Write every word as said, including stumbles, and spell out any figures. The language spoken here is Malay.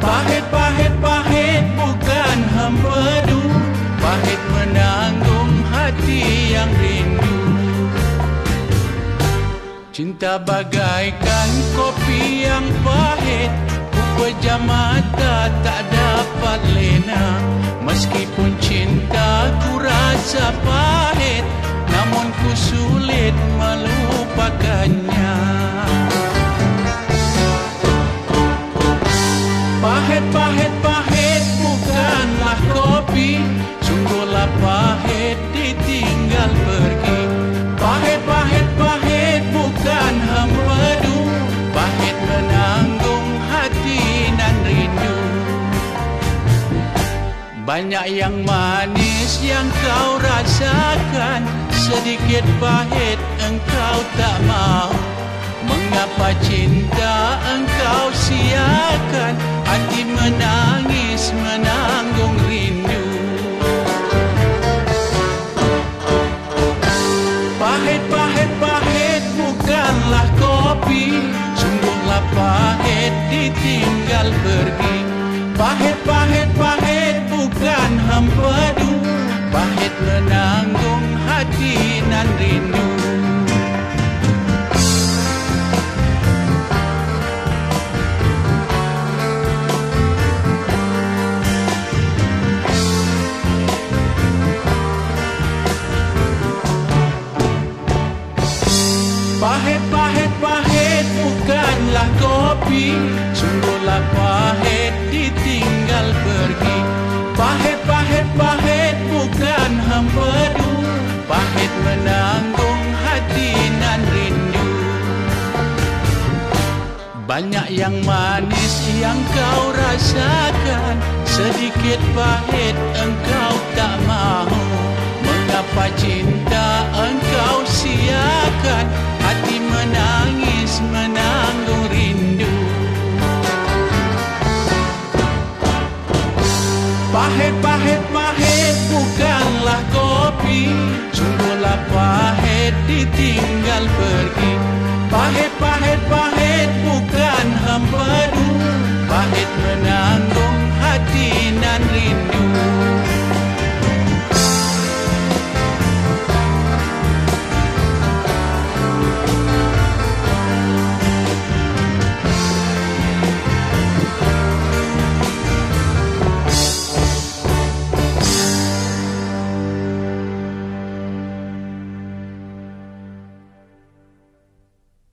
Pahit, pahit, pahit bukan empedu, pahit menanggung hati yang rindu. Cinta bagaikan kopi yang pahit, ku pejam mata tak dapat lena. Meskipun cinta ku rasa pahit, namun ku sulit melupakannya. Pahit, pahit, pahit bukanlah kopi, sungguhlah pahit ditinggal pergi. Pahit, pahit, pahit bukan empedu, pahit menanggung hati nan rindu. Banyak yang manis yang kau rasakan, sedikit pahit engkau tak mau. Mengapa cinta engkau siakan, hati menangis menanggung rindu. Pahit, pahit, pahit bukanlah kopi, sungguhlah pahit ditinggal pergi. Pahit, pahit, pahit bukan empedu, pahit menanggung hati nan rindu. Pahit, pahit, pahit bukanlah kopi, sungguhlah pahit ditinggal pergi. Pahit, pahit, pahit bukan empedu, pahit menanggung hati nan rindu. Banyak yang manis yang kau rasakan, sedikit pahit engkau